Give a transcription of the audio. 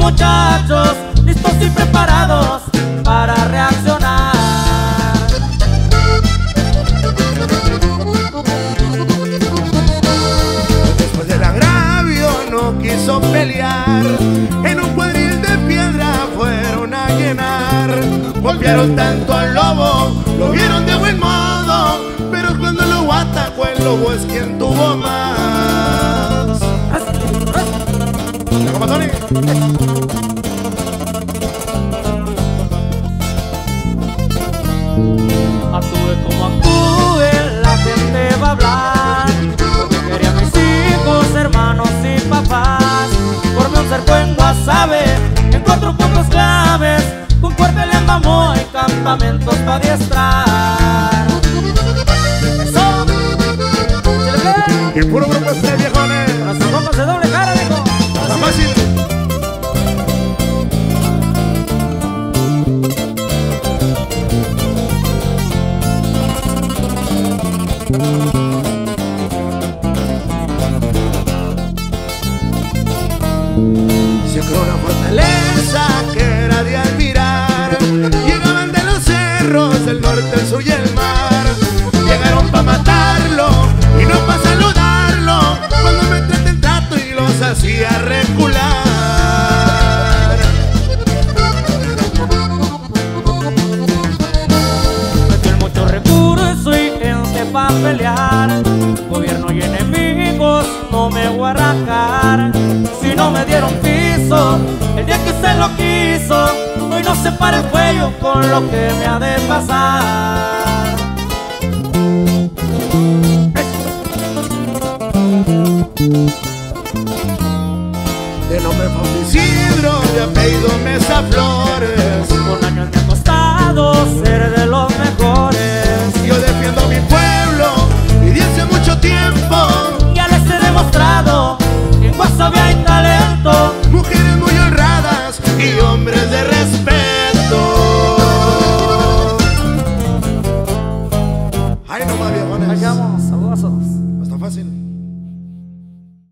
muchachos listos y preparados para reaccionar. Después del agravio no quiso pelear, en un cuadril de piedra fueron a llenar. Golpearon tanto al lobo, lo vieron de buen modo, pero cuando el lobo atacó, el lobo es quien tuvo más. ¿La copa, Tony? Actúe como actúe, la gente va a hablar. Porque quería mis hijos, hermanos y papás. Formé un cerco en Guasave, en 4 puntos claves. Con fuerte le andamos y campamentos para adiestrar. ¡Eso! ¿Se le ve? Y puro grupo este, viejones. Con los ojos de doble cara, viejo. Está fácil. Se creó una fortaleza que era de admirar. Llegaban de los cerros, del norte, el sur y el mar. Llegaron para matarlo y no para saludarlo. Cuando me traté el trato y los hacía recular. Metí muchos recursos y gente para pelear. Gobierno y enemigos no me voy a arrancar. Si no me dieron piso el día que se lo quiso, hoy no se para el cuello con lo que me ha de pasar. De nombre Fausto Isidro, de apellido Mesa Flores. Por años me ha costado ser de los